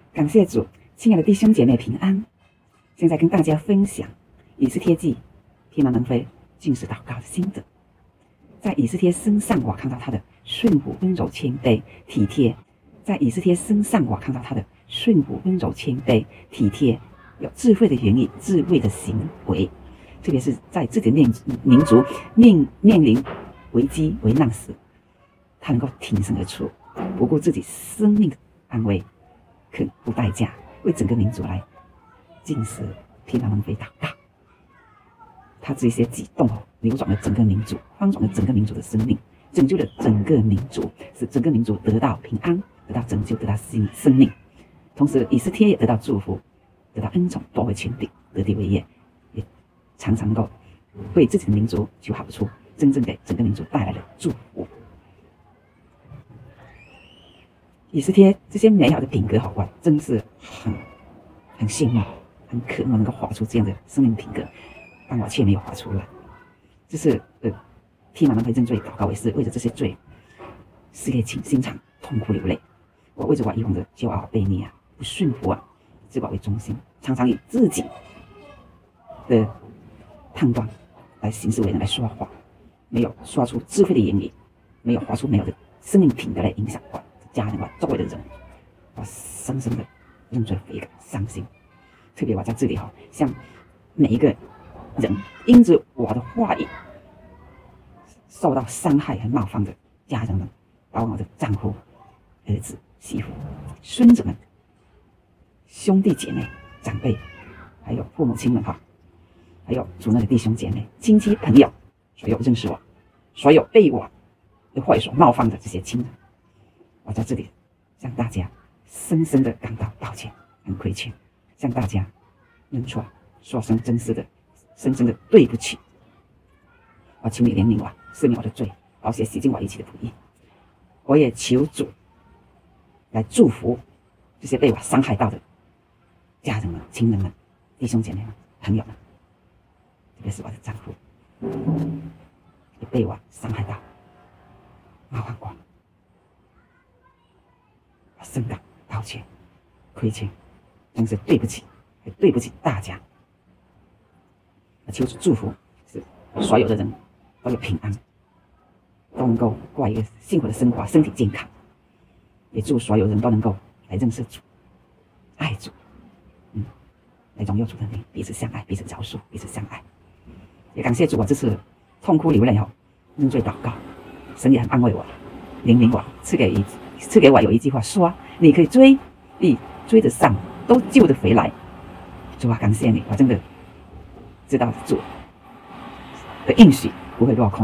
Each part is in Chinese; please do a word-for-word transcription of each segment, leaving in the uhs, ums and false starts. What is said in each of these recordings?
感谢主，亲爱的弟兄姐妹平安。现在跟大家分享以斯帖记披麻蒙灰禁食祷告的心得。在以斯帖身上，我看到他的顺服、温柔、谦卑、体贴；在以斯帖身上，我看到他的顺服、温柔、谦卑、体贴，有智慧的言语、智慧的行为。特别是在自己的民族面面临危机危难时，他能够挺身而出，不顾自己生命的安危，肯付代价为整个民族来禁食披麻蒙灰祷告。他这些举动哦，扭转了整个民族，翻转了整个民族的生命，拯救了整个民族，使整个民族得到平安，得到拯救，得到新生命。同时，以斯帖也得到祝福，得到恩宠，夺回权柄，得地为业，也常常能够为自己的民族求好处，真正给整个民族带来了祝福。以斯帖这些美好的品格，好，我真是很很羡慕，很渴望能够画出这样的生命品格。但我却没有画出来，这是呃，披麻蒙灰认罪祷告，我也是为着这些罪，是可请心肠痛哭流泪。我为着我以往的骄傲、悖逆啊、不顺服啊，自我为中心，常常以自己的判断来行事为人，来说话，没有说出智慧的言语，没有画出美好的生命品德来影响我的家人、我周围的人，我深深的认罪悔改、伤心。特别我在这里哈，向每一个人因着我的话语受到伤害和冒犯的家人们，包括我的丈夫、儿子、媳妇、孙子们、兄弟姐妹、长辈，还有父母亲们哈，还有主内的弟兄姐妹、亲戚朋友，所有认识我、所有被我的话语所冒犯的这些亲人，我在这里向大家深深的感到抱歉，很亏欠，向大家认错，说声真实的深深的对不起。我求你怜悯我，赦免我的罪，保险洗净我一切的不义。我也求主来祝福这些被我伤害到的家人们、亲人们、弟兄姐妹们、朋友们，特别是我的丈夫，也被我伤害到、冒犯过，我深感抱歉、亏欠，真是对不起，也对不起大家。求主祝福，是所有的人都有平安，都能够过一个幸福的生活，身体健康。也祝所有人都能够来认识主、爱主，嗯，来荣耀主的名，彼此相爱，彼此饶恕，彼此相爱。也感谢主，我这次痛哭流泪后认罪祷告，神也很安慰我，怜悯我，赐给一赐给我有一句话说：你可以追，必追得上，都救得回来。主啊，感谢你，我真的知道主的应许不会落空。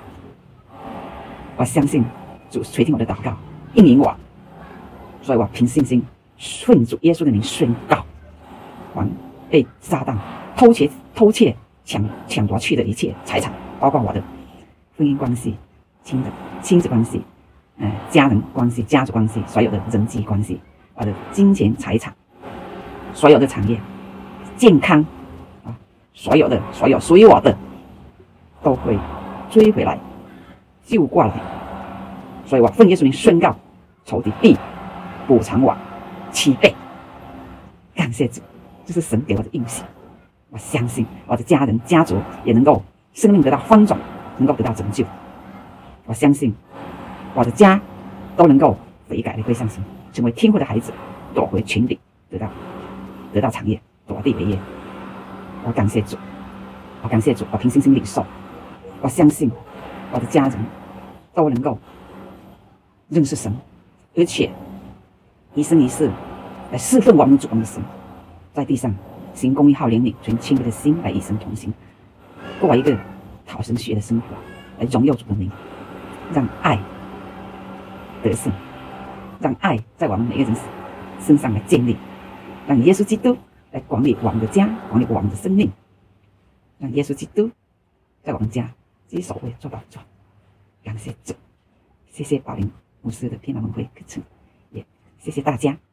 我相信主垂听我的祷告，应允我，所以我凭信心顺主耶稣的名宣告，完被撒旦偷窃、偷窃、抢抢夺去的一切财产，包括我的婚姻关系、亲的亲子关系、呃家人关系、家族关系，所有的人际关系，我的金钱财产，所有的产业、健康。所有的所有属于我的都会追回来，救过来。所以我奉耶稣名宣告，仇敌必补偿我七倍。感谢主，这是神给我的应许。我相信我的家人家族也能够生命得到翻转，能够得到拯救。我相信我的家都能够悔改的归向神，成为天父的孩子，夺回权柄，得到得到产业，夺地为业。我感谢主，我感谢主，我凭信心领受。我相信我的家人都能够认识神，而且一生一世来侍奉我们主的神，在地上行公义、好怜悯、存谦卑的心来与神同行，过一个讨神喜悦的生活，来荣耀主的名，让爱得胜，让爱在我们每个人身上来建立，让耶稣基督来管理我们的家，管理我们的生命，让耶稣基督在我们家居首位，做宝座。感谢主，谢谢宝林牧师的披麻蒙灰课程，也谢谢大家。